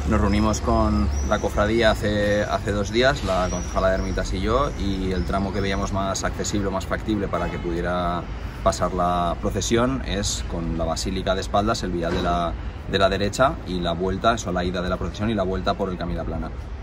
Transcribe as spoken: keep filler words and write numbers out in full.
Nos reunimos con la cofradía hace, hace dos días, la concejala de Ermitas y yo, y el tramo que veíamos más accesible, más factible para que pudiera pasar la procesión es con la Basílica de espaldas, el vial de la, de la derecha, y la vuelta, eso, la ida de la procesión y la vuelta por el Camino Plana.